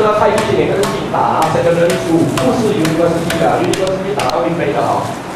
他太极拳也跟自己打啊，整个人主不是University 的，University 打到并非的哈。